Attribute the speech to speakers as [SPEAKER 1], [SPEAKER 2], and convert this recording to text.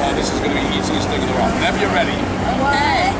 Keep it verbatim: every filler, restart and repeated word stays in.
[SPEAKER 1] this is going to be the easiest thing in the world. Whenever you're ready.
[SPEAKER 2] Okay.